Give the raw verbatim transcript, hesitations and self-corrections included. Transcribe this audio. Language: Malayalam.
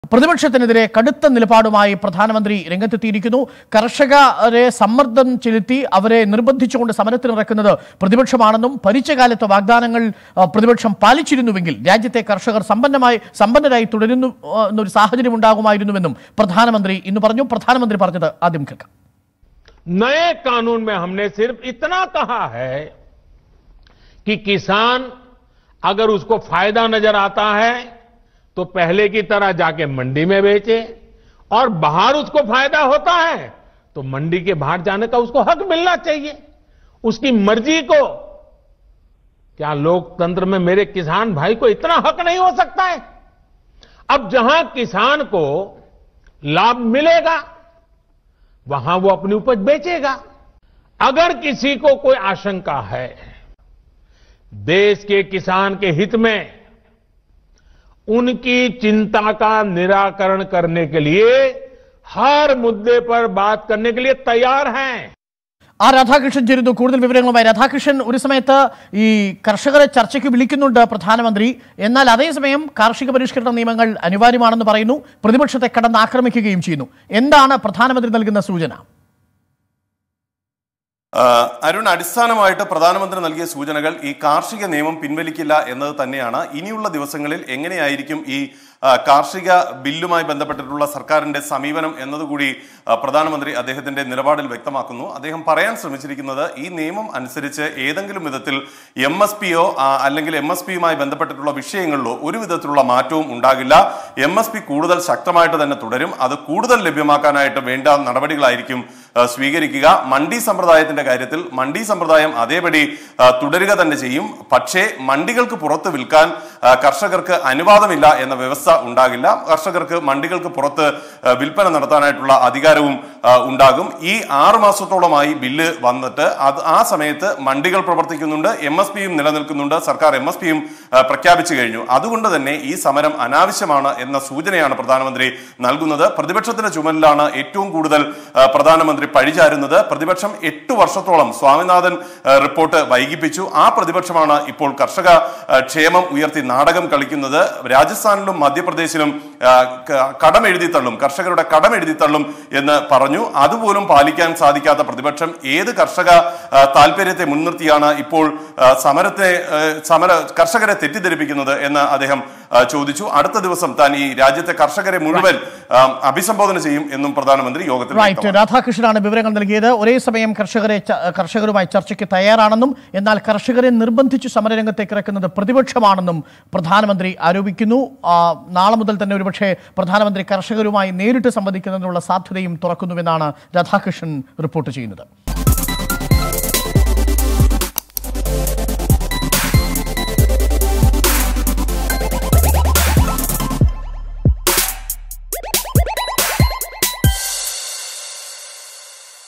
പ്രതിപക്ഷത്തിനെതിരെ കടുത്ത നിലപാടുമായി പ്രധാനമന്ത്രി രംഗത്തെത്തിയിരിക്കുന്നു. കർഷകരെ സമ്മർദ്ദം ചെലുത്തി അവരെ നിർബന്ധിച്ചുകൊണ്ട് സമരത്തിനിറക്കുന്നത് പ്രതിപക്ഷമാണെന്നും ഭരിച്ച കാലത്തെ വാഗ്ദാനങ്ങൾ പ്രതിപക്ഷം പാലിച്ചിരുന്നുവെങ്കിൽ രാജ്യത്തെ കർഷകർ സമ്പന്നമായി സമ്പന്നരായി തുടരുന്നു എന്നൊരു സാഹചര്യം ഉണ്ടാകുമായിരുന്നുവെന്നും പ്രധാനമന്ത്രി ഇന്ന് പറഞ്ഞു. പ്രധാനമന്ത്രി പറഞ്ഞത് ആദ്യം കേൾക്കാം. नए कानून में हमने सिर्फ इतना कहा है कि किसान अगर उसको फायदा नजर आता है तो पहले की तरह जाके मंडी में बेचे, और बाहर उसको फायदा होता है तो मंडी के बाहर जाने का उसको हक मिलना चाहिए, उसकी मर्जी को। क्या लोकतंत्र में मेरे किसान भाई को इतना हक नहीं हो सकता है? अब जहां किसान को लाभ मिलेगा वहां वो अपनी उपज बेचेगा। अगर किसी को कोई आशंका है देश के किसान के हित में, उनकी चिंता का निराकरण करने के लिए हर मुद्दे पर बात करने के लिए तैयार हैं. ആ രാധാകൃഷ്ണൻ ചേരുന്നു കൂടുതൽ വിവരങ്ങളുമായി. രാധാകൃഷ്ണൻ, ഒരു സമയത്ത് ഈ കർഷകരെ ചർച്ചയ്ക്ക് വിളിക്കുന്നുണ്ട് പ്രധാനമന്ത്രി, എന്നാൽ അതേസമയം കാർഷിക പരിഷ്കരണ നിയമങ്ങൾ അനിവാര്യമാണെന്ന് പറയുന്നു, പ്രതിപക്ഷത്തെ കടന്നാക്രമിക്കുകയും ചെയ്യുന്നു. എന്താണ് പ്രധാനമന്ത്രി നൽകുന്ന സൂചന? അരുൺ, അടിസ്ഥാനമായിട്ട് പ്രധാനമന്ത്രി നൽകിയ സൂചനകൾ ഈ കാർഷിക നിയമം പിൻവലിക്കില്ല എന്നത് തന്നെയാണ്. ഇനിയുള്ള ദിവസങ്ങളിൽ എങ്ങനെയായിരിക്കും ഈ കാർഷിക ബില്ലുമായി ബന്ധപ്പെട്ടിട്ടുള്ള സർക്കാരിന്റെ സമീപനം എന്നതുകൂടി പ്രധാനമന്ത്രി അദ്ദേഹത്തിന്റെ നിലപാടിൽ വ്യക്തമാക്കുന്നു. അദ്ദേഹം പറയാൻ ശ്രമിച്ചിരിക്കുന്നത് ഈ നിയമം അനുസരിച്ച് ഏതെങ്കിലും വിധത്തിൽ എം എസ് പിയോ അല്ലെങ്കിൽ എം എസ് പിയുമായി ബന്ധപ്പെട്ടിട്ടുള്ള വിഷയങ്ങളിലോ ഒരു വിധത്തിലുള്ള മാറ്റവും ഉണ്ടാകില്ല. എം എസ് പി കൂടുതൽ ശക്തമായിട്ട് തന്നെ തുടരും. അത് കൂടുതൽ ലഭ്യമാക്കാനായിട്ട് വേണ്ട നടപടികളായിരിക്കും സ്വീകരിക്കുക. മണ്ഡി സമ്പ്രദായത്തിന്റെ കാര്യത്തിൽ മണ്ഡി സമ്പ്രദായം അതേപടി തുടരുക തന്നെ ചെയ്യും. പക്ഷേ മണ്ഡികൾക്ക് പുറത്ത് വിൽക്കാൻ കർഷകർക്ക് അനുവാദമില്ല എന്ന വ്യവസ്ഥ ഉണ്ടാകില്ല. കർഷകർക്ക് മണ്ഡികൾക്ക് പുറത്ത് വിൽപ്പന നടത്താനായിട്ടുള്ള അധികാരവും ഉണ്ടാകും. ഈ ആറു മാസത്തോളമായി ബില്ല് വന്നിട്ട് അത് ആ സമയത്ത് മണ്ഡികൾ പ്രവർത്തിക്കുന്നുണ്ട്, എം എസ് പിയും നിലനിൽക്കുന്നുണ്ട്, സർക്കാർ എം എസ് പിയും പ്രഖ്യാപിച്ചു കഴിഞ്ഞു. അതുകൊണ്ട് തന്നെ ഈ സമരം അനാവശ്യമാണ് എന്ന സൂചനയാണ് പ്രധാനമന്ത്രി നൽകുന്നത്. പ്രതിപക്ഷത്തിന്റെ ചുമലിലാണ് ഏറ്റവും കൂടുതൽ പ്രധാനമന്ത്രി പഴിചാരുന്നത്. പ്രതിപക്ഷം എട്ടു വർഷത്തോളം സ്വാമിനാഥൻ റിപ്പോർട്ട് വൈകിപ്പിച്ചു. ആ പ്രതിപക്ഷമാണ് ഇപ്പോൾ കർഷക ക്ഷേമം ഉയർത്തി നാടകം കളിക്കുന്നത്. രാജസ്ഥാനിലും മധ്യപ്രദേശിലും കടമെഴുതിത്തള്ളും, കർഷകരുടെ കടമെഴുതിത്തള്ളും എന്ന് പറഞ്ഞു. അതുപോലും പാലിക്കാൻ സാധിക്കാത്ത പ്രതിപക്ഷം ഏത് കർഷക താല്പര്യത്തെ മുൻനിർത്തിയാണ് ഇപ്പോൾ സമരത്തെ സമര കർഷകരെ തെറ്റിദ്ധരിപ്പിക്കുന്നത് എന്ന് അദ്ദേഹം ചോദിച്ചു. അടുത്ത ദിവസം താൻ ഈ രാജ്യത്തെ കർഷകരെ മുഴുവൻ അഭിസംബോധന ചെയ്യും എന്നും പ്രധാനമന്ത്രി യോഗത്തിൽ രാധാകൃഷ്ണനാണ് വിവരങ്ങൾ നൽകിയത്. ഒരേ സമയം കർഷകരെ കർഷകരുമായി ചർച്ചയ്ക്ക് തയ്യാറാണെന്നും എന്നാൽ കർഷകരെ നിർബന്ധിച്ചു സമരരംഗത്തേക്ക് ഇറക്കുന്നത് പ്രതിപക്ഷമാണെന്നും പ്രധാനമന്ത്രി ആരോപിക്കുന്നു. നാളെ മുതൽ തന്നെ ഒരുപക്ഷെ പ്രധാനമന്ത്രി കർഷകരുമായി നേരിട്ട് സംവദിക്കുന്നതിനുള്ള സാധ്യതയും തുറക്കുന്നുവെന്നാണ് രാധാകൃഷ്ണൻ റിപ്പോർട്ട് ചെയ്യുന്നത്.